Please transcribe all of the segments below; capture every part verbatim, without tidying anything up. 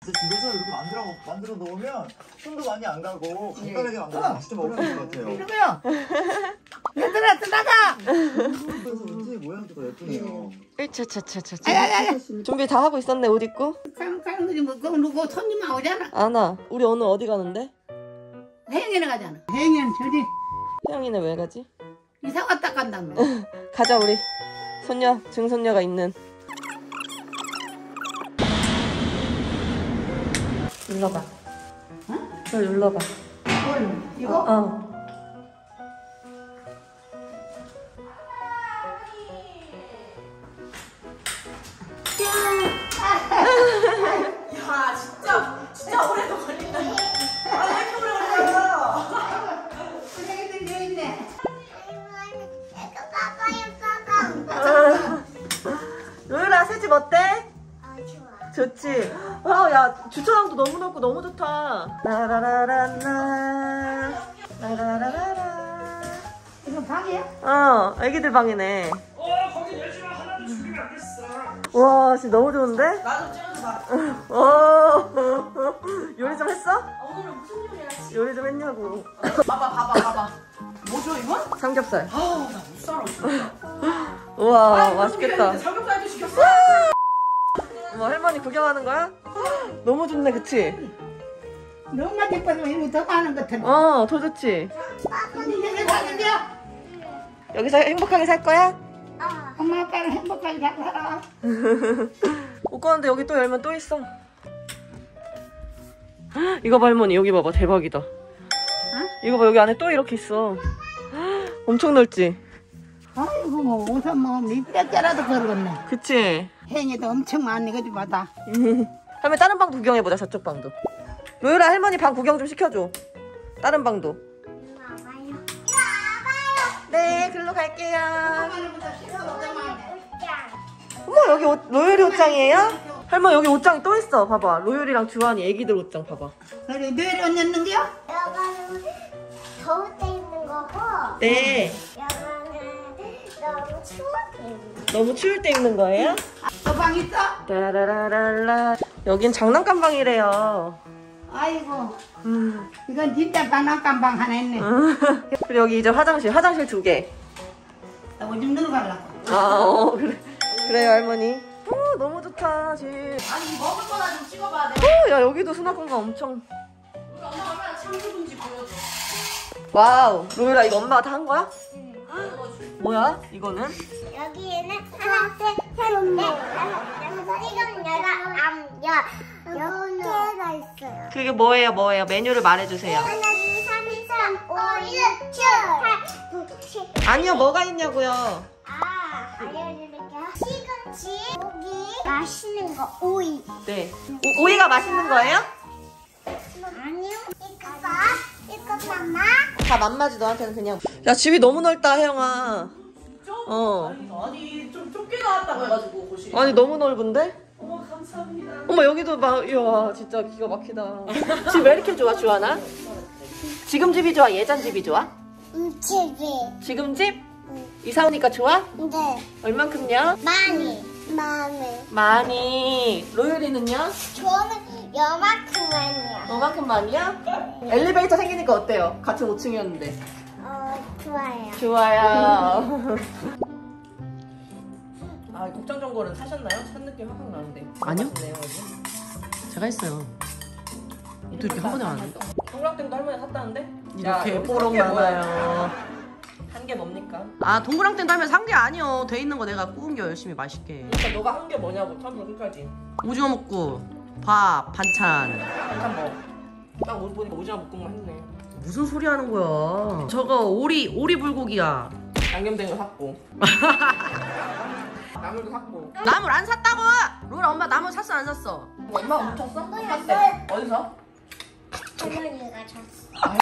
집에서 이렇게 만들어 만들어 놓으면 손도 많이 안 가고 간단하게 만들어서 맛있게 먹을 수 있을 것 같아요. 이러고요. 얘들아 나가. 그래서 왠지 모양도 더 예쁘네요. 으차차차차. 아야야야. 준비 다 하고 있었네. 옷 입고. 쌍쌍들이 뭐 그거 누구 손님 나오잖아. 아나, 우리 오늘 어디 가는데? 혜영이네 가잖아. 혜영이는 저리 혜영이는 왜 가지? 이사 왔다 간다며. 가자 우리. 손녀, 증손녀가 있는. 눌러봐. 응? 이걸 눌러봐. 뭘? 이거? 어. 야 진짜 진짜 오래 걸린다. 아니 왜 이렇게 오래 걸려? 선생님들 여기 있네. 로유라 새집 어때? 아 좋아. 좋지? 와, 야 주차장도 너무 넓고 너무 좋다. 라라라라라 라라라라라. 이거 방이야? 어, 애기들 방이네. 어, 거기 내지마 하나도 죽이면 안 됐어. 와, 진짜 너무 좋은데? 나도 찍어줘 봐. 어. 요리 좀 했어? 오늘은 무슨 요리야? 요리 좀 했냐고. 봐봐 봐봐 봐봐. 뭐죠 이건? 삼겹살. 아우 나 못 살아 진짜. 우와, 아이, 맛있겠다. 삼겹살도 시켰어? 어머, 할머니 구경하는 거야? 너무 좋네, 그치? 너무만 예뻐서 이거 더 많은 것 같은데. 어, 더 좋지? 이게 사는데요? 여기서 행복하게 살 거야? 엄마 아빠랑 행복하게 잘 살아. 옷 가는데 여기 또 열면 또 있어. 헉, 이거 봐, 할머니. 여기 봐봐. 대박이다. 이거 봐, 여기 안에 또 이렇게 있어. 헉, 엄청 넓지? 아이고 뭐 우선 뭐 밑에라도 걸었네. 그치? 행이도 엄청 많이 거지 마다. 할머니 다른 방도 구경해보자. 저쪽 방도. 로유라 할머니 방 구경 좀 시켜줘. 다른 방도. 네, 글로 갈게요. 어머, 여기 옷, 로유리 옷장이에요? 할머니 여기 옷장이 또 있어. 봐봐. 로유리랑 주한이 애기들 옷장 봐봐. 그래 뇌를 얹었는데요? 여기는 더울 때 입는 거고 네. 여기는 너무 추울 때 입는 거. 너무 추울 때 입는 거예요? 너 방 있어? 따라라라라. 여긴 장난감 방이래요. 아이고 음. 이건 진짜 장난감 방 하나 있네. 그리고 여기 이제 화장실, 화장실 두 개. 나 오줌 넣으러 가려고. 아, 어, 그래. 그래요, 할머니. 어, 너무 좋다, 집. 아니 먹을 거나 좀 찍어봐. 어, 야, 여기도 수납 공간 엄청. 우리 엄마 얼마나 참 기분지 보여줘. 와우. 로유라, 이거 엄마가 다 한 거야? 뭐야, 이거는? 여기에는 하나, 셋, 셋, 넷, 다섯, 지금 내가 암, 여, 몇 개가 있어요. 그게 뭐예요, 뭐예요? 메뉴를 말해주세요. 하나, 둘, 삼, 이, 삼, 오, 육, 칠, 팔, 구, 십. 아니요, 뭐가 있냐고요? 아, 알려드릴게요. 시금치, 고기, 맛있는 거, 오이. 네. 오, 오이가 맛있는 거예요? 아니요. 이거, 이거 엄마. 다 맘마지 너한테는 그냥. 야, 집이 너무 넓다, 혜영아. 어. 아니, 아니 좀 좁게 나왔다고 해가지고 거실이. 아니, 너무 넓은데? 어머 감사합니다. 어머, 여기도 막, 이야, 진짜 기가 막히다. 집 왜 이렇게 좋아, 주하나? 지금 집이 좋아, 예전 집이 좋아? 음치기. 지금 집? 이사 오니까 좋아? 네. 얼만큼요? 많이. 많이. 많이. 로유리는요? 저는 요만큼만이요. 얼만큼만이요? 엘리베이터 생기니까 어때요? 같은 오 층이었는데. 어, 좋아요. 좋아요. 아 국장 전골은 사셨나요? 산 느낌 확확 나는데. 아니요. 맛있네요, 여기. 제가 했어요. 어떻게 이렇게 한 번에 안 해? 동그랑땡도 할머니 샀다는데? 이렇게 뽀록 많아요. 한 개 뭡니까? 아, 동그랑땡 달면 산 게 아니요. 돼 있는 거 내가 구운 게 열심히 맛있게. 그러니까 너가 한 게 뭐냐고 처음부터 끝까지. 오징어 먹고 밥, 반찬. 한참 뭐. 딱 옷 보니까 오징어 볶음만 했네. 무슨 소리 하는 거야? 저거 오리, 오리 불고기야. 양념된 거 샀고. 나물도 샀고. 나물 안 샀다고! 로라 엄마 나물 샀어 안 샀어? 뭐 엄마가 훔쳤어? 샀대. 어디서? 할머니가 줬어.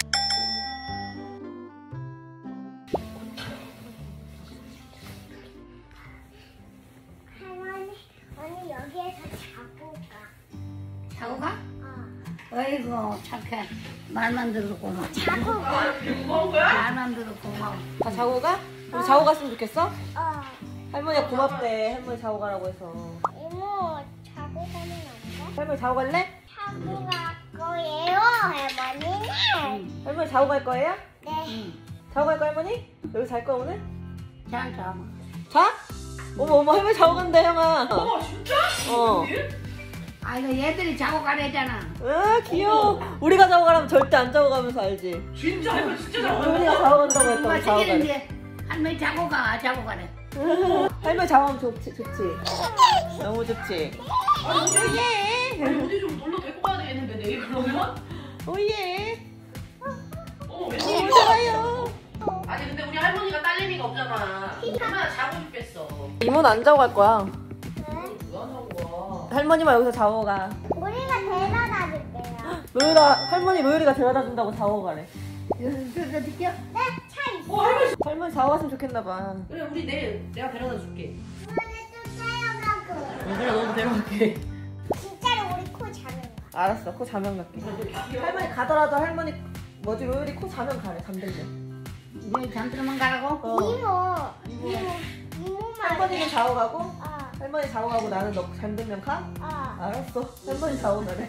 할머니, 언니 여기에서 자고 가. 자고 가? 어. 어이구 착해. 말만 들어도 고마워. 자고 가. 말만 들어도 고마워. 다 자고 가? 우리 자고 갔으면 좋겠어? 어. 할머니가 고맙대. 할머니 자고 가라고 해서. 이모, 자고 가면 안 돼? 할머니 자고 갈래? 차 자고 갈 거예요, 할머니는. 할머니 자고 갈 거예요? 네. 자고 갈 거야 할머니? 여기 잘 거야 오늘? 잘 자. 자? 어머 어머 할머니 자고 간다 형아. 어머 진짜? 어. 아 이거 얘들이 자고 가래잖아. 아 귀여워. 우리가 자고 가라면 절대 안 자고 가면서 알지? 진짜 할머니 진짜 잘한다. 우리가 자고 간다고 했다고 엄마 자고 가래. 시키는데 할머니 자고 가 자고 가래. 할머니 자고 가면 좋지 좋지. 너무 좋지. 오예. 아니, 어디 좀 놀러 데리고 가야 되겠는데 내일 그러면? 오예. 어머 너무 웬일이야? 좋아요. 아니 근데 우리 할머니가 딸내미가 없잖아. 얼마나 자고 싶겠어. 이모는 안 자고 갈 거야. 누가 자고 가? 할머니만 여기서 자고 가. 우리가 데려다 줄게요. 로유라 할머니 로유리가 데려다 준다고 자고 가래. 그래서 느껴? 네, 차 있어. 어 할머니. 할머니 자고 갔으면 좋겠나 봐. 그래 우리 내일 내가 데려다 줄게. 주원이 좀 데려가고. 그래 너도 데려갈게. 진짜로 우리 코 자는 거. 알았어. 코 자면 갈게. 할머니 가더라도 할머니 뭐지 로유리 코 자면 가래. 잠들면. 이제 잠들만 가라고? 어. 이모, 이모, 이모만. 할머니는 자고 가고 어, 할머니 자고 가고 나는 너 잠들면 가? 어. 알았어. 할머니 자고 가래.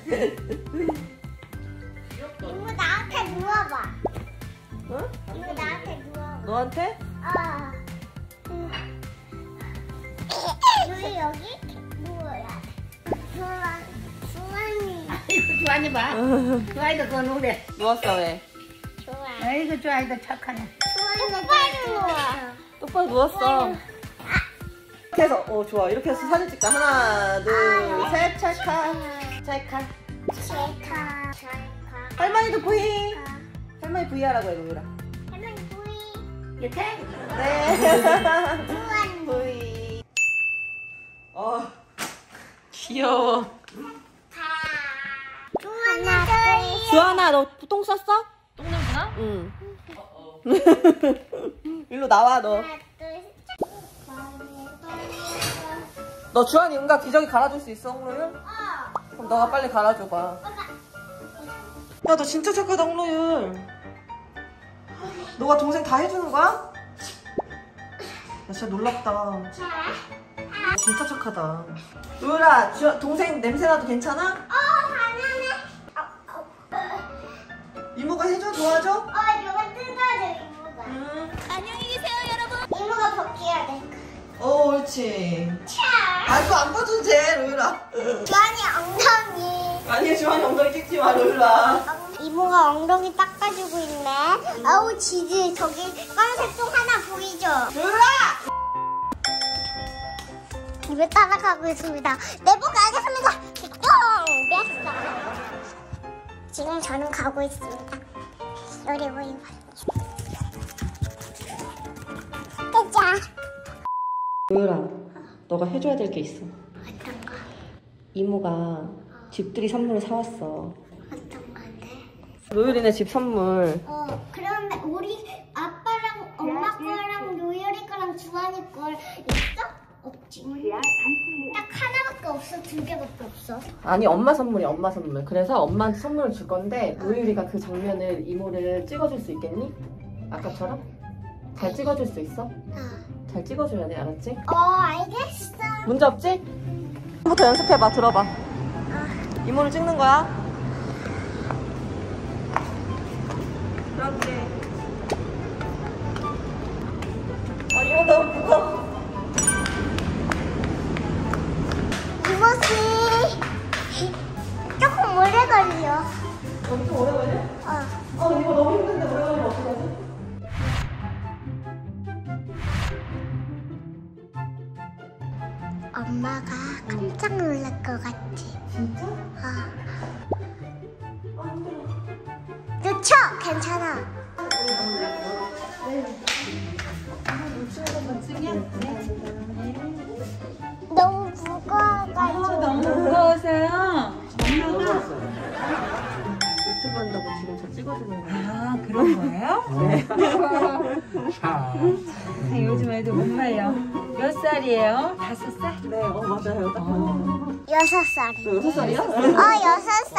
귀엽다. 이모 나한테 누워봐. 응? 이모 나한테 누워봐. 너한테? 어. 응. 우리 여기 누워야 돼. 주원, 주원이. 아이고 주환이 봐. 주환이도 그거 노래. 누웠어 왜? 좋아. 아이고 주환이도 착하네. 주원이 빨리 누워. 똑바로 누웠어. 이렇게 해서 어 좋아. 이렇게 해서 사진 찍자. 하나 둘셋 찰칵 찰칵. 체카, 체카. 할머니도 부이. 할머니 부이 하라고 해 로유라. 할머니 부이. 이렇게? 네. 주원. 부이. 어 귀여워. 하나, 둘, 주하나 너 똥 쌌어? 똥 냄새나? 응. 어. 일로 나와 너. 하나, 둘, 셋. 너 주한이 응가 기저귀 갈아줄 수 있어 홍로율? 어. 그럼 너가 빨리 갈아줘봐. 야 너 진짜 착하다 홍로율. 너가 동생 다 해주는 거야? 야 진짜 놀랍다. 자. 진짜 착하다. 로율아 주, 동생 냄새나도 괜찮아? 어, 바나나. 어, 어. 이모가 해줘? 도와줘? 어, 이거 뜯어줘, 이모가. 응. 안녕히 계세요, 여러분. 이모가 벗겨야 돼. 어 옳지. 차. 아 이거 안 봐줘도 돼 로율아. 주한이 엉덩이. 아니 주한이 엉덩이 찍지 마 로율아. 이모가 엉덩이 닦아주고 있네. 아우, 지지. 저기 까만색 똥 하나 보이죠? 로율아! 입에 따라가고 있습니다. 내보고 알겠습니다. 똥! 뺐어. 지금 저는 가고 있습니다. 요리 보이 가자. 로율아 너가 해줘야 될 게 있어. 어떤 거? 이모가 집들이 선물을 사왔어. 어떤 건데? 로율이네 집 선물. 어, 그런데 우리 아빠랑 엄마 거랑 요열이 거랑 주한이 거 있어? 없지. 딱 하나밖에 없어. 두 개밖에 없어. 아니 엄마 선물이야 엄마 선물. 그래서 엄마한테 선물을 줄 건데 로율이가 그 장면을 이모를 찍어줄 수 있겠니? 아까처럼? 잘 찍어줄 수 있어? 어, 잘 찍어줘야 돼 알았지? 어 알겠어. 문제 없지? 부터 연습해봐 들어봐. 이모를 찍는 거야. 그렇게. 아 이모 너무 무거워. 이모씨 조금 오래 걸려. 엄청 오래 걸려? 어. 어 근데 이거 너무 힘든데 오래 걸리면 어떡하지? 엄마가 깜짝 놀랄 것 같지? 진짜? 어. 아 힘들어. 늦춰! 괜찮아. 너무 무거워가지고. 너무 무거워서요. 유튜브 한다고 지금 저 찍어주는 거야. 아 그런 거예요? 네. 요즘 애들 못 봐요. 몇 살이에요? 다섯 살? 네, 어 맞아요. 딱 맞아요. 여섯 살이. 너 여섯 살이야? 어, 여섯